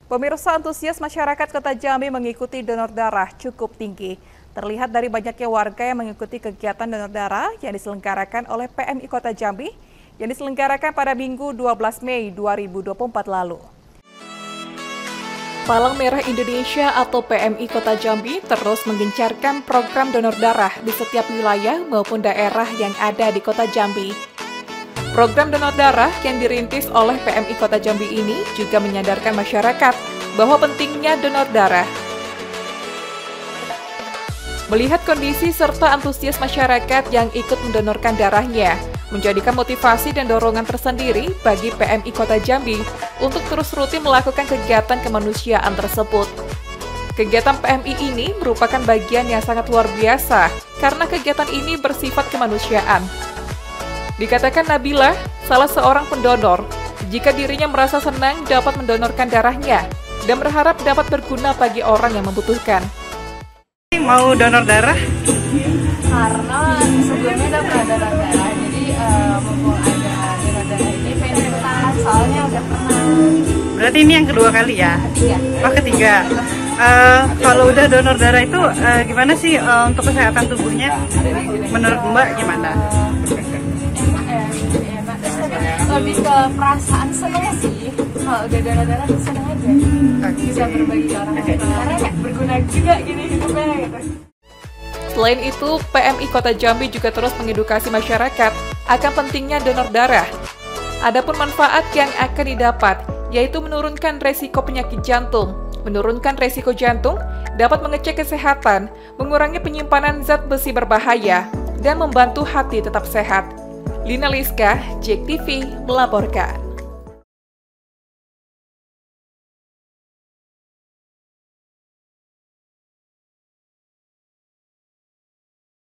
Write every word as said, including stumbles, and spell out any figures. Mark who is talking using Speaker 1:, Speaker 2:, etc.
Speaker 1: Pemirsa, antusias masyarakat Kota Jambi mengikuti donor darah cukup tinggi. Terlihat dari banyaknya warga yang mengikuti kegiatan donor darah yang diselenggarakan oleh P M I Kota Jambi yang diselenggarakan pada Minggu dua belas Mei dua ribu dua puluh empat lalu. Palang Merah Indonesia atau P M I Kota Jambi terus menggencarkan program donor darah di setiap wilayah maupun daerah yang ada di Kota Jambi. Program donor darah yang dirintis oleh P M I Kota Jambi ini juga menyadarkan masyarakat bahwa pentingnya donor darah. Melihat kondisi serta antusias masyarakat yang ikut mendonorkan darahnya, menjadikan motivasi dan dorongan tersendiri bagi P M I Kota Jambi untuk terus rutin melakukan kegiatan kemanusiaan tersebut. Kegiatan P M I ini merupakan bagian yang sangat luar biasa karena kegiatan ini bersifat kemanusiaan. Dikatakan Nabila, salah seorang pendonor, jika dirinya merasa senang dapat mendonorkan darahnya dan berharap dapat berguna bagi orang yang membutuhkan.
Speaker 2: Mau donor darah?
Speaker 3: Karena sebelumnya udah pernah donor darah, jadi uh, mumpung ada donor darah ini pengen ikutan, soalnya udah pernah.
Speaker 2: Berarti ini yang kedua kali ya?
Speaker 3: Ketiga.
Speaker 2: Oh ketiga. Uh, kalau udah donor darah itu uh, gimana sih uh, untuk kesehatan tubuhnya? Menurut Mbak gimana?
Speaker 3: Lebih ke perasaan seneng sih, kalau udah darah-darah tuh seneng aja, bisa berbagi ke orang lain, karena ya berguna juga gini hidupnya gitu.
Speaker 1: Selain itu, P M I Kota Jambi juga terus mengedukasi masyarakat akan pentingnya donor darah. Adapun manfaat yang akan didapat, yaitu menurunkan resiko penyakit jantung, menurunkan resiko jantung, dapat mengecek kesehatan, mengurangi penyimpanan zat besi berbahaya, dan membantu hati tetap sehat. Lina Liska, J E K T V melaporkan.